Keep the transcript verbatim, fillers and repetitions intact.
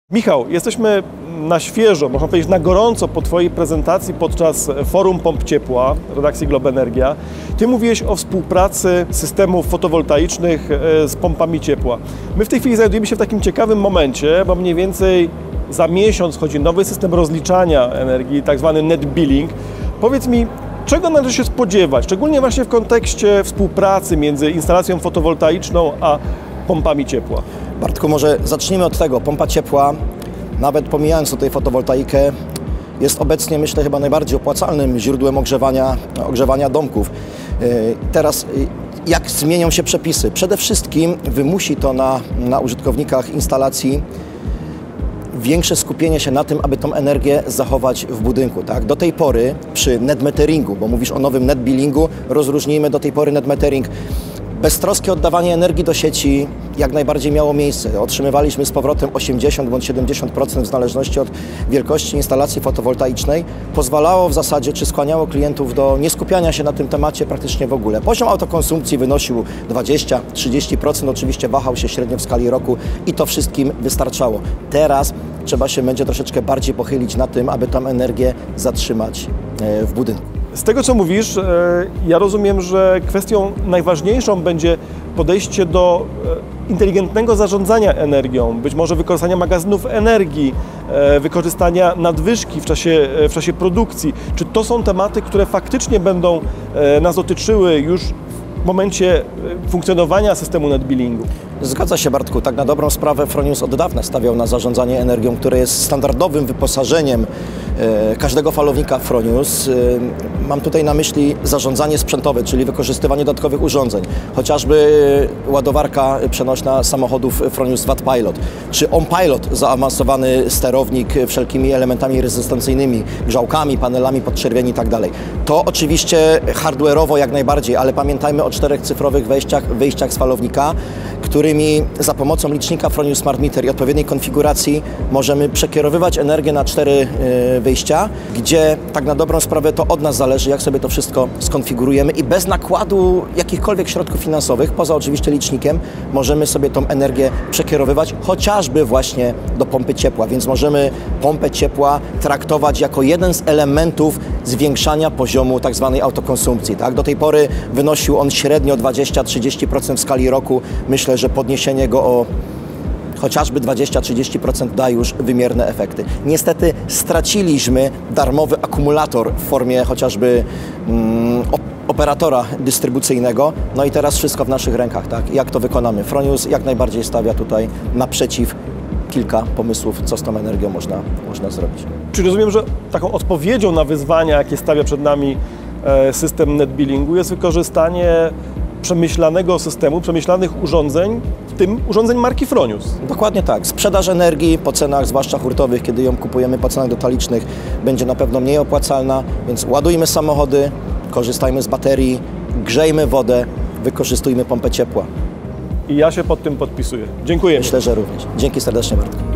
Michał, jesteśmy na świeżo, można powiedzieć na gorąco po Twojej prezentacji podczas forum Pomp Ciepła redakcji Globenergia. Ty mówiłeś o współpracy systemów fotowoltaicznych z pompami ciepła. My w tej chwili znajdujemy się w takim ciekawym momencie, bo mniej więcej za miesiąc chodzi nowy system rozliczania energii, tak zwany net billing. Powiedz mi, czego należy się spodziewać, szczególnie właśnie w kontekście współpracy między instalacją fotowoltaiczną a pompami ciepła? Bartku, może zacznijmy od tego. Pompa ciepła, nawet pomijając tutaj fotowoltaikę, jest obecnie, myślę, chyba najbardziej opłacalnym źródłem ogrzewania, ogrzewania domków. Teraz jak zmienią się przepisy? Przede wszystkim wymusi to na, na użytkownikach instalacji większe skupienie się na tym, aby tą energię zachować w budynku. Tak? Do tej pory przy net meteringu, bo mówisz o nowym net billingu, rozróżnijmy do tej pory net metering. Beztroskie oddawanie energii do sieci jak najbardziej miało miejsce. Otrzymywaliśmy z powrotem osiemdziesiąt bądź siedemdziesiąt procent w zależności od wielkości instalacji fotowoltaicznej. Pozwalało w zasadzie, czy skłaniało klientów do nieskupiania się na tym temacie praktycznie w ogóle. Poziom autokonsumpcji wynosił dwadzieścia do trzydziestu procent, oczywiście wahał się średnio w skali roku i to wszystkim wystarczało. Teraz trzeba się będzie troszeczkę bardziej pochylić na tym, aby tą energię zatrzymać w budynku. Z tego, co mówisz, ja rozumiem, że kwestią najważniejszą będzie podejście do inteligentnego zarządzania energią, być może wykorzystania magazynów energii, wykorzystania nadwyżki w czasie, w czasie produkcji. Czy to są tematy, które faktycznie będą nas dotyczyły już w momencie funkcjonowania systemu net billingu? Zgadza się, Bartku. Tak na dobrą sprawę Fronius od dawna stawiał na zarządzanie energią, które jest standardowym wyposażeniem e, każdego falownika Fronius. E, mam tutaj na myśli zarządzanie sprzętowe, czyli wykorzystywanie dodatkowych urządzeń. Chociażby ładowarka przenośna samochodów Fronius Wattpilot, czy OnPilot, zaawansowany sterownik wszelkimi elementami rezystencyjnymi, grzałkami, panelami podczerwieni i tak dalej. To oczywiście hardware'owo jak najbardziej, ale pamiętajmy o czterech cyfrowych wejściach, wyjściach z falownika, którymi za pomocą licznika Fronius Smart Meter i odpowiedniej konfiguracji możemy przekierowywać energię na cztery wyjścia, gdzie tak na dobrą sprawę to od nas zależy, jak sobie to wszystko skonfigurujemy i bez nakładu jakichkolwiek środków finansowych, poza oczywiście licznikiem, możemy sobie tą energię przekierowywać chociażby właśnie do pompy ciepła, więc możemy pompę ciepła traktować jako jeden z elementów zwiększania poziomu tak zwanej autokonsumpcji. Tak? Do tej pory wynosił on średnio dwadzieścia do trzydziestu procent w skali roku. Myślę, że podniesienie go o chociażby dwadzieścia do trzydziestu procent da już wymierne efekty. Niestety straciliśmy darmowy akumulator w formie chociażby mm, operatora dystrybucyjnego, no i teraz wszystko w naszych rękach. Tak? Jak to wykonamy? Fronius jak najbardziej stawia tutaj naprzeciw kilka pomysłów, co z tą energią można, można zrobić. Czy rozumiem, że taką odpowiedzią na wyzwania, jakie stawia przed nami system net billingu, jest wykorzystanie przemyślanego systemu, przemyślanych urządzeń, w tym urządzeń marki Fronius? Dokładnie tak. Sprzedaż energii po cenach, zwłaszcza hurtowych, kiedy ją kupujemy po cenach detalicznych, będzie na pewno mniej opłacalna, więc ładujmy samochody, korzystajmy z baterii, grzejmy wodę, wykorzystujmy pompę ciepła. I ja się pod tym podpisuję. Dziękuję. Myślę, że również. Dzięki serdecznie, Bartku.